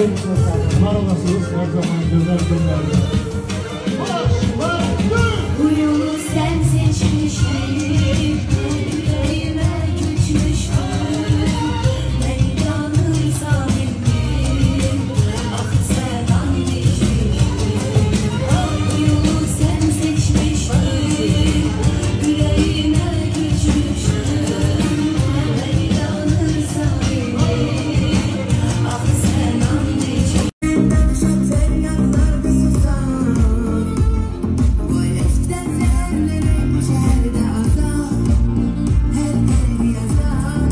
Var olasınız her zaman güzel günlerde. Bu yolu sen seçmiştin, yüreğime küçmüştün. Meydanın sahibim, ah sen andiciydin. Bu yolu sen seçmiştin, yüreğime küçmüştün. Meydanın sahibim, ah sen andiciydin. Sen yanlarda susam, bu eskiden zemlerin içeride azam, her el yazam,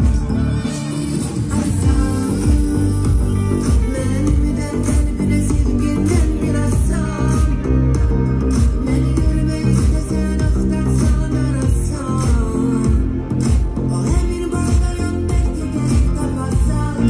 azam. Kalbimden kalbine silginden bir assam, beni görmek istesen aktar sana arasam. O emin bağlayan bekleyen kapatsam,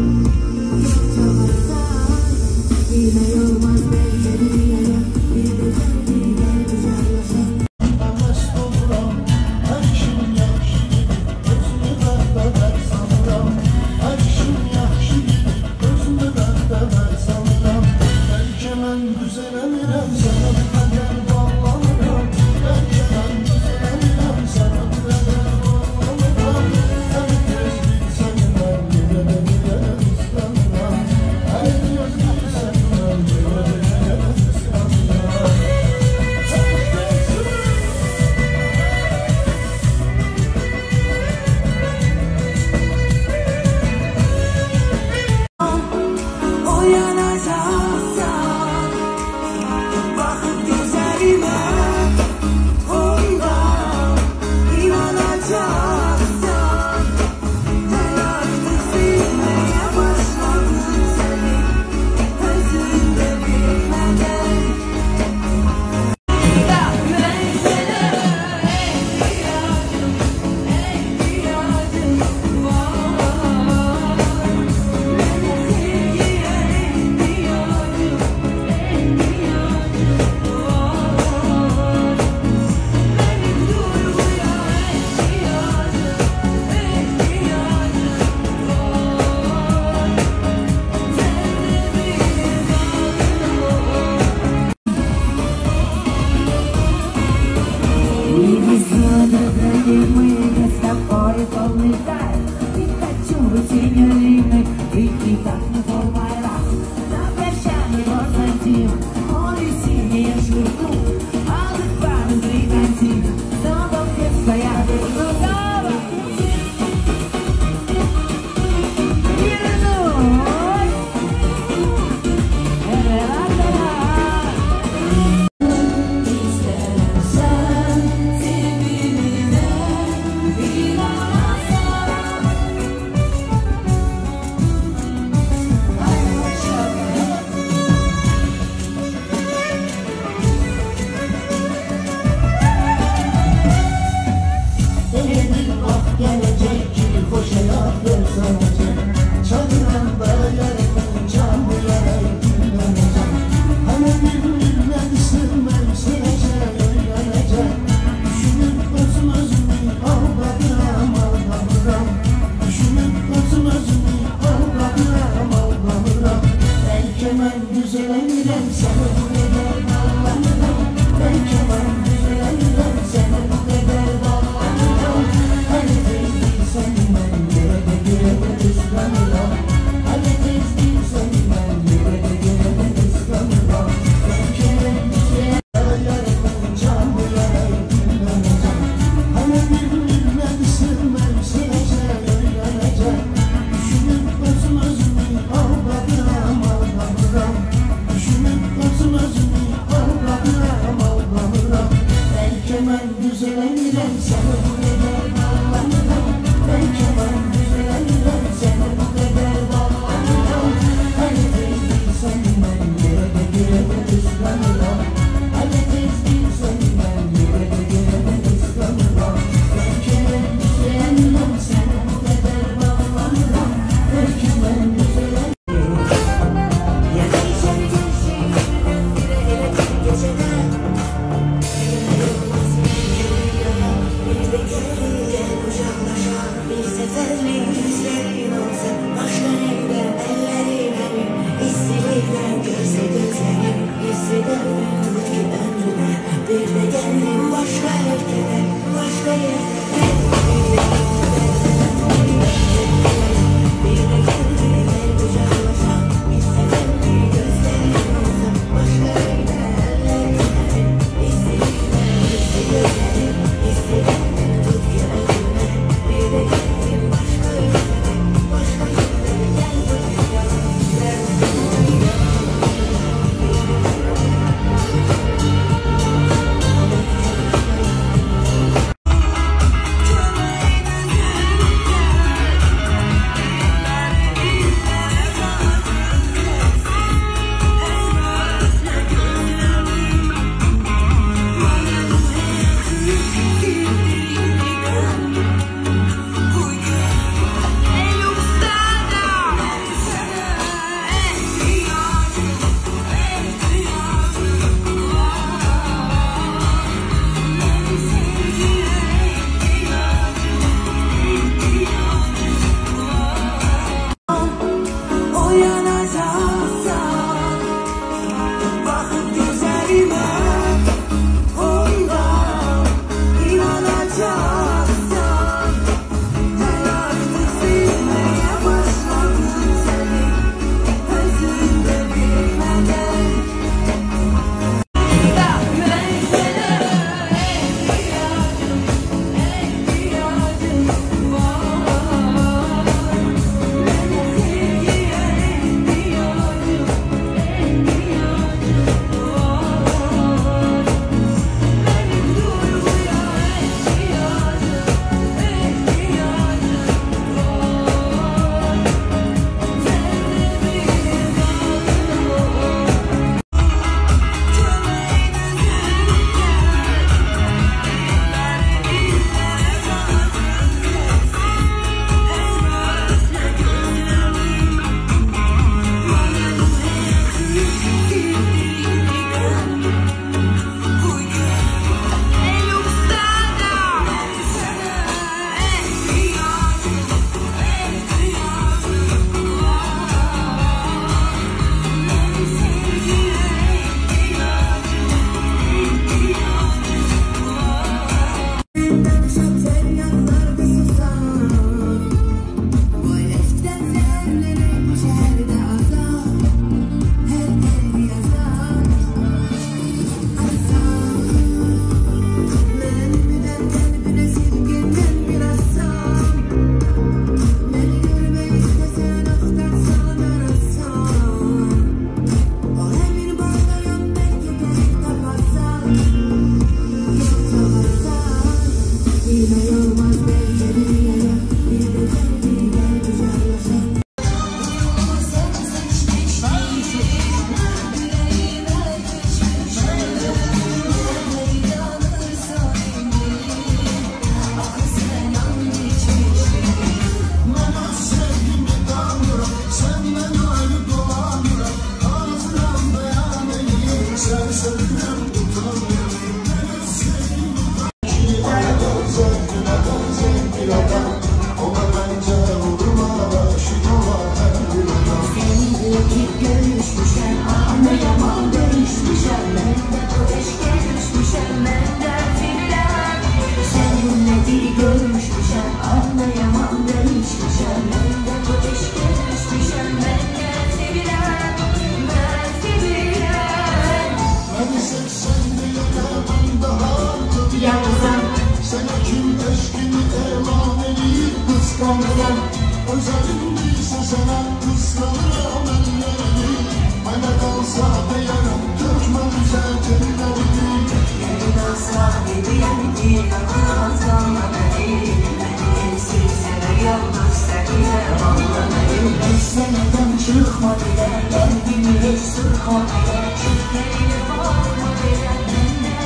yoksa yine yormaz pencereye, bir de sevdiğine güzelleşen. Anlaş oluram, akşam yaxşı gibi, özünü bende ver sanıram. Akşam yaxşı gibi, özünü bende ver sanıram. Belki ben düzelemirəm, sana bir qədər bağlanıram. Belki ben düzelemirəm, sana bir qədər bağlanıram. Her göz bilsəni mən yerə də yerə ıslanıram. Her göz bilsəni mən yerə də yerə ıslanıram. Uyanacaksan, bakıp gözlerime, ondan inanacaksan, ben artık sevmeye başladım seni, özünde bilmeden. Ben sana ihtiyacım var. Мы с тобой полный кайф, не хочу быть синьориной, ведь и так не полный раз. На прощание возьмем, море синее жгуту, алых пару бригантин, снова вместо я верну дома. Sefer kıskanırım. Özelim değilse sana kıskanırım ellerini. Bana kalsa beyanım dökme güzel tellerini. Beni kalsa hediyem yakınsa beni. Beni silse de yalnız seninle bağlanayım. Beş seneden çıkma bile, kendimi hiç sıkma bile. Çiftlerine bakma bile, ben de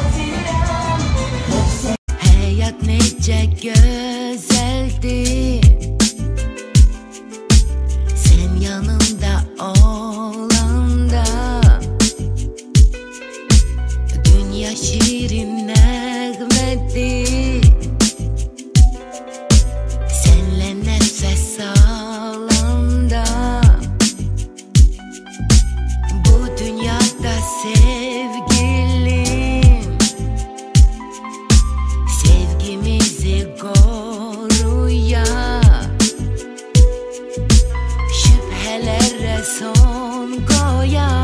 filem. Hayat nece güzeldi, sen yanımda olanda. Dünya şirin nəğmədi, senle nefes alanda. Bu dünyada sevgilim, sevgimizi koruya, şüphelere son koya.